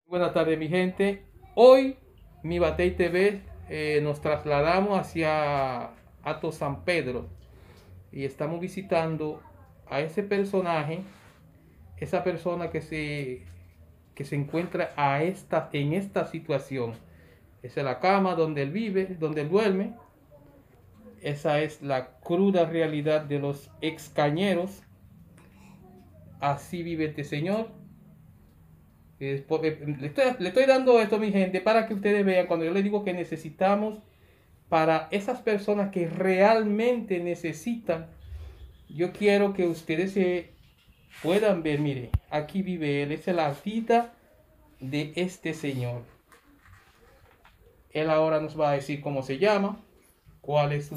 Buenas tardes, mi gente. Hoy mi Batey TV nos trasladamos hacia Hato San Pedro y estamos visitando a ese personaje, esa persona que se encuentra en esta situación. Esa es la cama donde él vive, donde él duerme. Esa es la cruda realidad de los excañeros. Así vive este señor. Le estoy dando esto, mi gente, para que ustedes vean cuando yo les digo que necesitamos para esas personas que realmente necesitan. Yo quiero que ustedes se puedan ver, mire, aquí vive él, esa es la vida de este señor. Él ahora nos va a decir cómo se llama, cuál es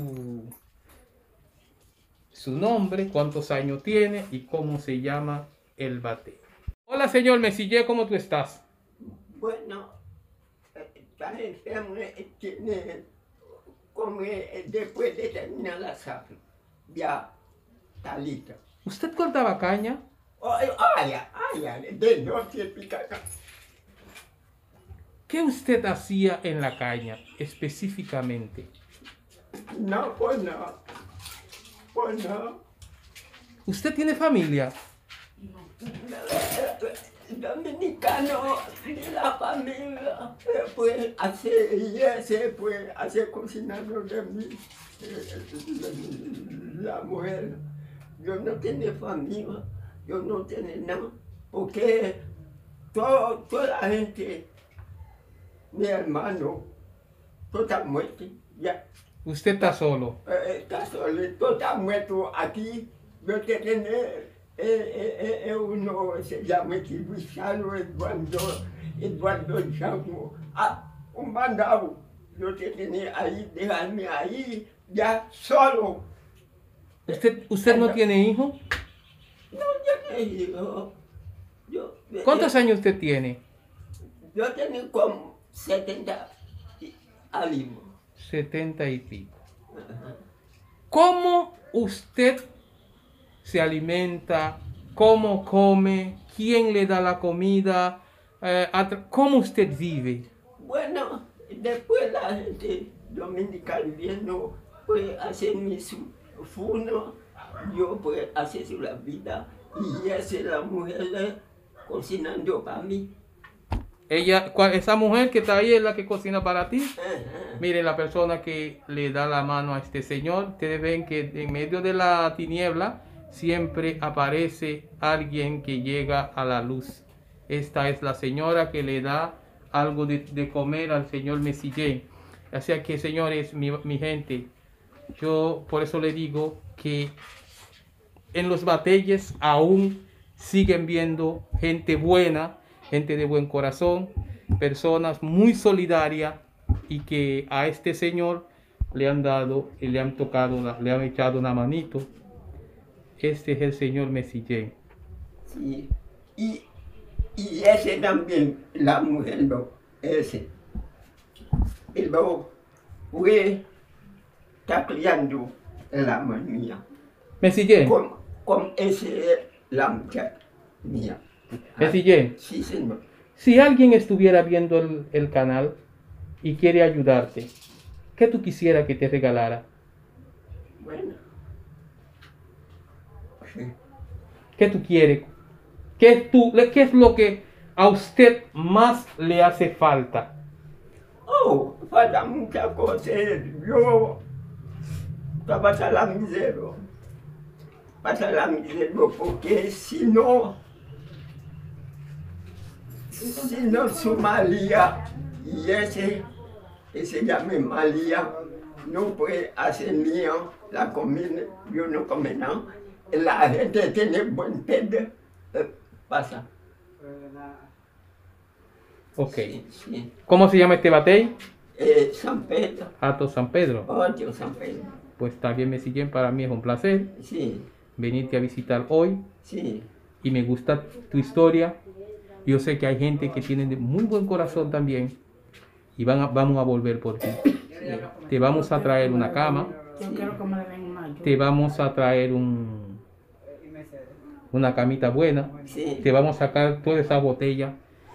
su nombre, cuántos años tiene y cómo se llama el bate. Hola, señor Mesille, ¿cómo tú estás? Bueno, parecemos tiene como después de terminar la safra, ya está listo. ¿Usted cortaba caña? De noche picaca. ¿Qué usted hacía en la caña específicamente? No, pues no, pues no. ¿Usted tiene familia? Dominicano de la familia, pues hace cocinando de mí, la mujer. Yo no tengo familia, yo no tengo nada, porque toda la gente, mi hermano, toda muerte, ya. ¿Usted está solo? Está solo, todo está muerto aquí. Yo tengo uno se llama Luciano Eduardo Chango. Un mandado. Yo tenía ahí, dejarme ahí, ya solo. ¿Usted no tiene hijo? No, yo no hijo. ¿Cuántos años usted tiene? Yo tengo como 70 años. 70 y pico. ¿Cómo usted se alimenta? ¿Cómo come? ¿Quién le da la comida? ¿Cómo usted vive? Bueno, después la gente dominicana viendo, pues hacer mis funos, yo pues hacer la vida y esa es la mujer cocinando para mí. Esa mujer que está ahí es la que cocina para ti. Ajá. Mire, la persona que le da la mano a este señor, ustedes ven que en medio de la tiniebla siempre aparece alguien que llega a la luz. Esta es la señora que le da algo de comer al señor Mesille. Así que, señores, mi gente, yo por eso le digo que en los batalles aún siguen viendo gente buena, gente de buen corazón, personas muy solidarias y que a este señor le han dado y le han tocado, le han echado una manito. Este es el señor Mesille. Sí. Y ese también, la mujer, ese. Y luego fue, está criando la mía. Mesille, Con ese, la muchacha mía. Mesille, Sí, señor. si alguien estuviera viendo el canal y quiere ayudarte, ¿qué tú quisieras que te regalara? Bueno. ¿Qué tú quieres? ¿Qué es lo que a usted más le hace falta? Oh, falta muchas cosas. Yo pasa la miseria. Pasa la miseria porque si no Somalia y ese llama Malia no puede hacer mío la comida, yo no come nada. La gente tiene buen pedo, pasa. Ok. Sí. ¿Cómo se llama este batey? San Pedro. Hato San Pedro. Ocho San Pedro. Pues también me siguen, para mí es un placer Sí, venirte a visitar hoy sí. y me gusta tu historia. Yo sé que hay gente que tiene de muy buen corazón también y vamos a volver por ti. Te vamos a traer una cama, te vamos a traer una camita buena, Sí. te vamos a sacar toda esa botella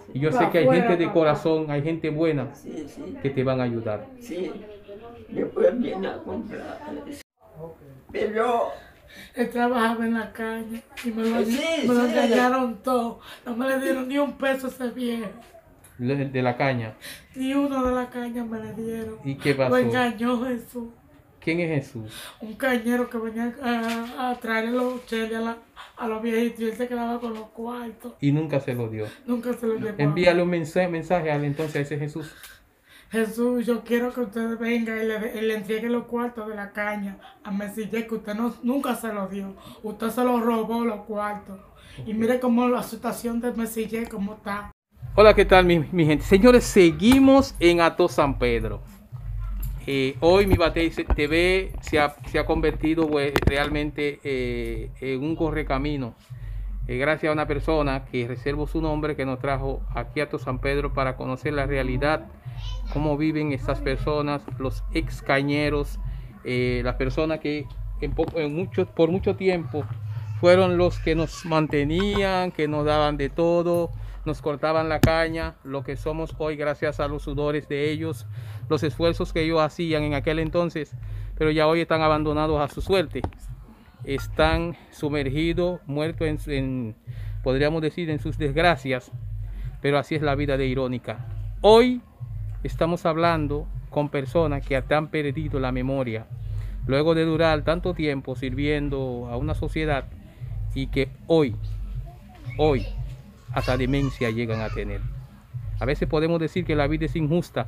Y yo sé Para que hay afuera, gente de papá. corazón, hay gente buena Sí, sí, que te van a ayudar. sí. Después viene a comprar eso. Pero Él trabajaba en la calle y me lo Sí, engañaron todo. No me le dieron ni un peso a ese viejo. De la caña. Ni uno de la caña me le dieron. ¿Y qué pasó? Lo engañó Jesús. ¿Quién es Jesús? Un cañero que venía a traerle los cheles a los viejitos y él se quedaba con los cuartos. Y nunca se lo dio. Nunca se lo llevó. Envíale un mensaje al entonces a ese Jesús. Jesús, yo quiero que usted venga y le entregue los cuartos de la caña a Mesillé, que usted nunca se los dio. Usted se los robó los cuartos. Y mire cómo la situación de Mesillé, cómo está. Hola, ¿qué tal mi gente? Señores, seguimos en Hato San Pedro. Hoy mi Batey TV se ha convertido realmente en un correcamino. Gracias a una persona que reservo su nombre, que nos trajo aquí a Hato San Pedro para conocer la realidad, cómo viven estas personas, los ex cañeros, las personas que por mucho tiempo fueron los que nos mantenían, que nos daban de todo, nos cortaban la caña, lo que somos hoy gracias a los sudores de ellos, los esfuerzos que ellos hacían en aquel entonces, pero ya hoy están abandonados a su suerte. Están sumergidos, muertos podríamos decir, en sus desgracias, pero así es la vida de irónica. Hoy estamos hablando con personas que han perdido la memoria, luego de durar tanto tiempo sirviendo a una sociedad y que hoy, hasta demencia llegan a tener. A veces podemos decir que la vida es injusta,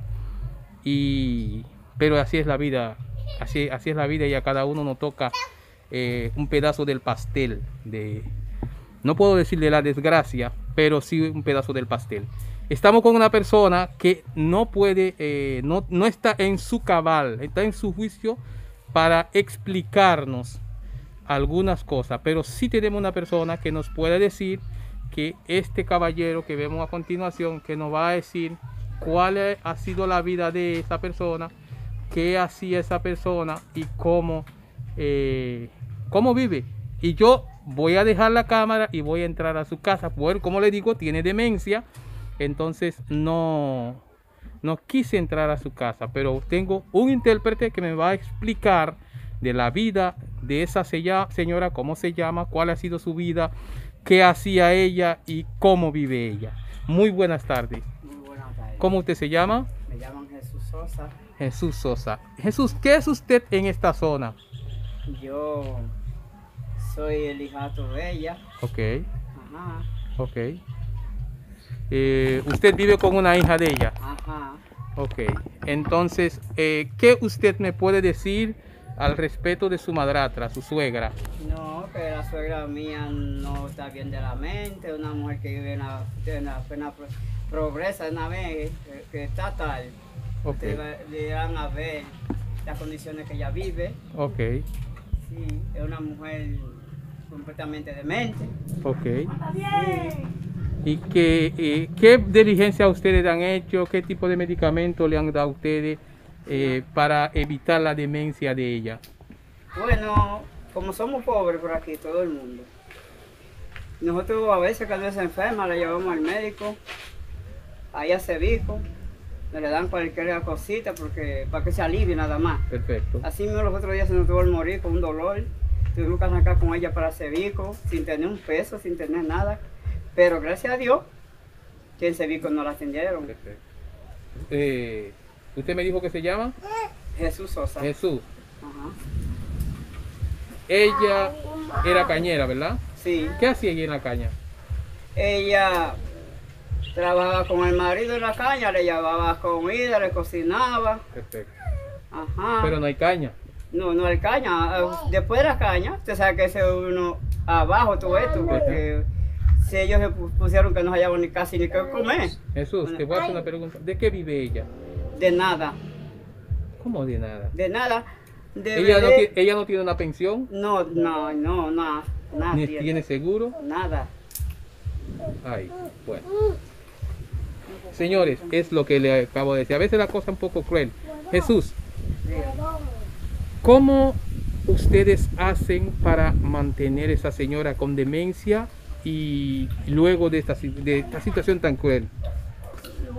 pero así es la vida, así es la vida y a cada uno nos toca un pedazo del pastel, no puedo decir de la desgracia, pero sí un pedazo del pastel. Estamos con una persona que no puede, no está en su cabal, está en su juicio para explicarnos algunas cosas, pero sí tenemos una persona que nos puede decir que este caballero que vemos a continuación, que nos va a decir cuál ha sido la vida de esa persona, qué hacía esa persona y cómo vive. Y yo voy a dejar la cámara y voy a entrar a su casa, porque como le digo, tiene demencia, entonces no quise entrar a su casa, pero tengo un intérprete que me va a explicar de la vida de esa señora, cómo se llama, cuál ha sido su vida, qué hacía ella y cómo vive ella. Muy buenas tardes. Muy buenas tardes. ¿Cómo usted se llama? Me llaman Jesús Sosa. Jesús Sosa. Jesús, ¿qué es usted en esta zona? Yo soy el hijato de ella. Ok, Ajá, ok. Usted vive con una hija de ella. ajá. Ok, entonces, ¿qué usted me puede decir al respecto de su madrastra, su suegra? No, que la suegra mía no está bien de la mente, una mujer que vive en la pobreza, una vez que está tal. Ok, Le irán a ver las condiciones que ella vive. ok, Sí, es una mujer completamente demente. ok. Sí. ¿Y qué diligencia ustedes han hecho? ¿Qué tipo de medicamento le han dado a ustedes para evitar la demencia de ella? Bueno, como somos pobres por aquí, todo el mundo. Nosotros a veces cuando ella se enferma la llevamos al médico, ahí a Cebico, le dan cualquier cosita para que se alivie nada más. Perfecto. Así mismo los otros días se nos tuvo el morir con un dolor, tuvimos que arrancar con ella para Cebico, sin tener un peso, sin tener nada. Pero gracias a Dios, que en Cebico no la atendieron. Perfecto. ¿Usted me dijo que se llama? Jesús Sosa. Jesús. Ajá. Ella era cañera, ¿verdad? Sí. ¿Qué hacía ella en la caña? Ella trabajaba con el marido en la caña, le llevaba comida, le cocinaba. Perfecto. Ajá. Pero no hay caña. No hay caña. Después de la caña, usted sabe que ese uno abajo todo esto, porque si ellos se pusieron que no hallaban casi ni qué comer. Jesús, te voy a hacer una pregunta. ¿De qué vive ella? De nada, ¿Cómo de nada? de nada. Ella no tiene una pensión, nada, nada. ni tiene seguro. Nada. Ay, bueno. Señores, es lo que le acabo de decir. A veces la cosa es un poco cruel. Jesús, ¿cómo ustedes hacen para mantener a esa señora con demencia y luego de esta situación tan cruel?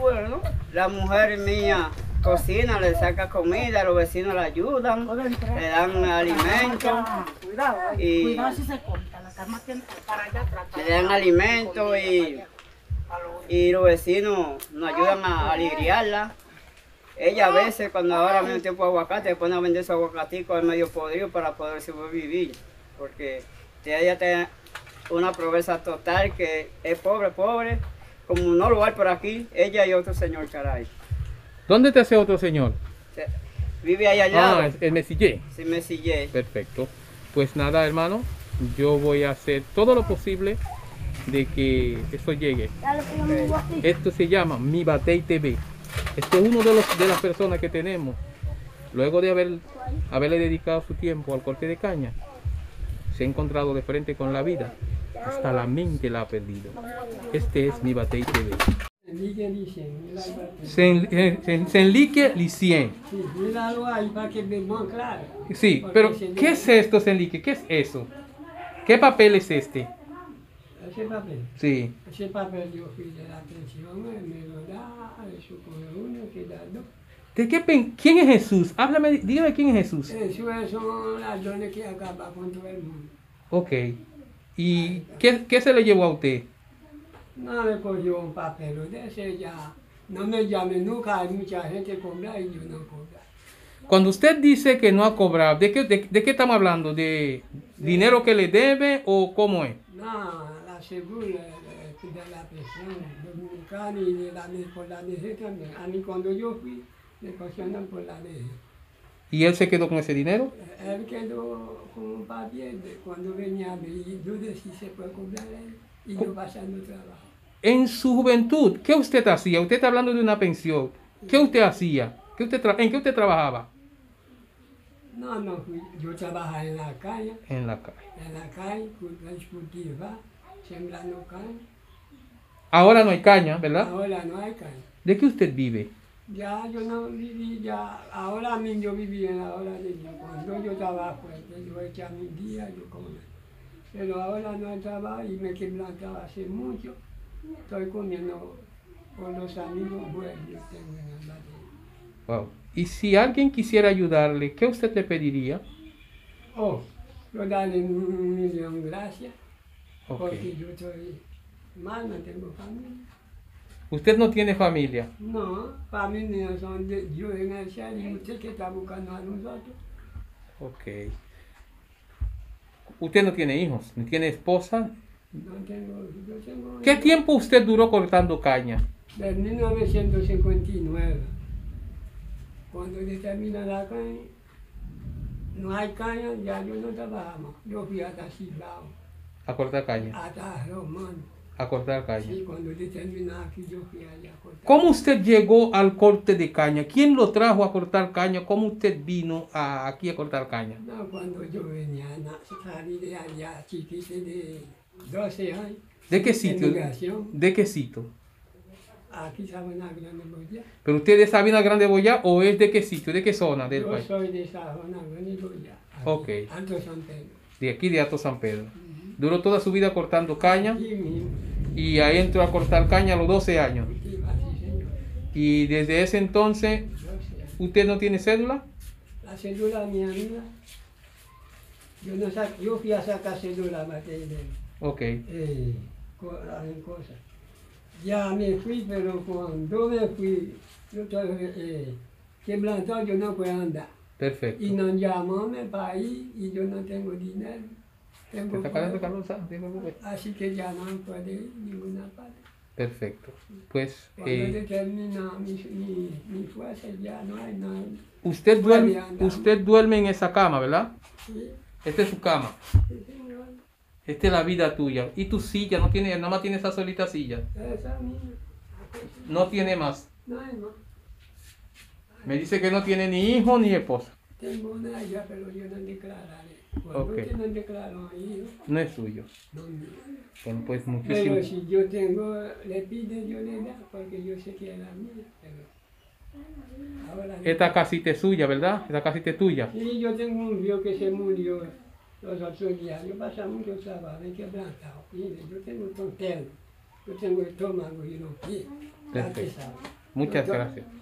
Bueno, la mujer mía cocina, le saca comida, los vecinos le ayudan, le dan alimento. Y Cuidado si se corta, la cama tiene para allá atrás. le dan alimento y los vecinos nos ayudan a aliviarla. Ella a veces, cuando ahora viene un tiempo de aguacate, pone a vender su aguacatico al medio podrido para poder sobrevivir. Porque ella tiene una pobreza total que es pobre, como no lo hay por aquí, ella y otro señor caray. ¿Dónde te hace otro señor? Vive ahí allá. Ah, el mesillé. Sí, me sillé. Perfecto. Pues nada, hermano, yo voy a hacer todo lo posible de que eso llegue. Esto se llama Mi Batey TV. Este es uno de las personas que tenemos, luego de haberle dedicado su tiempo al corte de caña, se ha encontrado de frente con la vida, hasta la mente la ha perdido. Este es Mi Batey TV. Senlique Licien. Sí, míralo ahí para que veamos claro. Sí, pero ¿qué es esto, Senlique? ¿Qué es eso? ¿Qué papel es este? Ese papel. Sí. Ese papel yo fui de la pensión, me lo da, eso con uno, que da dos. ¿De qué ¿Quién es Jesús? Háblame, dígame quién es Jesús. Eso son las dones que acaban con todo el mundo. Ok. ¿Y qué se le llevó a usted? No me cogió un papel de ese ya. No me llame nunca, hay mucha gente que cobra y yo no cobro. Cuando usted dice que no ha cobrado, ¿de qué estamos hablando? ¿De dinero que le debe o cómo es? No, la segura de la presión dominicana y de por la DG también. A mí cuando yo fui, me cogieron por la DG. ¿Y él se quedó con ese dinero? Él quedó con un papel de cuando venía a mí y dude si se puede cobrar él y yo pasando trabajo. En su juventud, ¿qué usted hacía? Usted está hablando de una pensión. ¿Qué usted hacía? ¿En qué usted trabajaba? No fui. Yo trabajaba en la calle. En la calle. En la calle, cultivar, sembrando caña. Ahora no hay caña, ¿verdad? Ahora no hay caña. ¿De qué usted vive? Ya yo no viví, ya, ahora mismo yo viví en la hora de Dios. Cuando yo trabajo, yo echaba mi día, yo como. Pero ahora no trabajo y me quebrantaba hace mucho. Estoy comiendo con los amigos buenos que tengo en el barrio. Wow. Y si alguien quisiera ayudarle, ¿qué usted le pediría? Oh, yo darle 1.000.000 gracias, Ok. porque yo estoy mal, no tengo familia. Usted no tiene familia. No, familia son de Dios en el cielo y usted que está buscando a nosotros. Ok. Usted no tiene hijos, ni tiene esposa. No tengo, yo tengo... ¿Qué tiempo usted duró cortando caña? De 1959, cuando determina la caña, no hay caña, ya yo no trabajamos. Yo fui hasta Cibao, A cortar caña. hasta Romano. A cortar caña. Sí, cuando determina aquí, yo fui allá a cortar. ¿Cómo usted llegó al corte de caña? ¿Quién lo trajo a cortar caña? ¿Cómo usted vino aquí a cortar caña? No, cuando yo venía, salí de allá, chiquito de 12 años. ¿De qué sitio? Emigración. ¿De qué sitio? Aquí Sabana Grande Boyá. ¿Pero usted es de Sabina Grande Boyá o es de qué sitio? ¿De qué zona del Yo país? soy de Sabana Grande Boyá. Ok. Alto San Pedro. De aquí de Alto San Pedro. Duró toda su vida cortando caña Aquí mismo. y ahí entró a cortar caña a los 12 años. Aquí va, sí, señor. Y desde ese entonces, 12 años. ¿usted no tiene cédula? La cédula mi amiga. Yo fui a sacar cédula material. Ok. En cosas. Ya me fui, pero cuando me fui, yo estaba quebrantado, yo no puedo andar. Perfecto. Y nos llamamos para ir y yo no tengo dinero. ¿Te Tengo está cayendo poco. calor, ¿sabes? Sí, no, no, no. Así que ya no puedo ir a ninguna parte. Perfecto. Pues, Cuando termina mi fuerza, ya no hay nada. usted duerme en esa cama, ¿verdad? Sí, Esta es su cama. sí, señor. Esta es la vida tuya. ¿Y tu silla? No tiene, nada más tiene esa solita silla. Esa mía. No tiene más. No hay más. Me dice que no tiene ni hijo ni esposa. Tengo una hija, pero yo no declararé. Cuando Ok. usted no declaró a hijo, No es suyo. no mío. Bueno, pues muchísimo. Pero si yo tengo, le pide, yo le da, porque yo sé que es la mía. Pero ahora no. Esta casita es suya, ¿verdad? Esta casita es tuya. Sí, yo tengo un viejo que se murió los otros días. Yo pasaba mucho trabajo, me he quebrantado. Mire, yo tengo tontero, yo tengo estómago y los pies. Perfecto. Muchas gracias.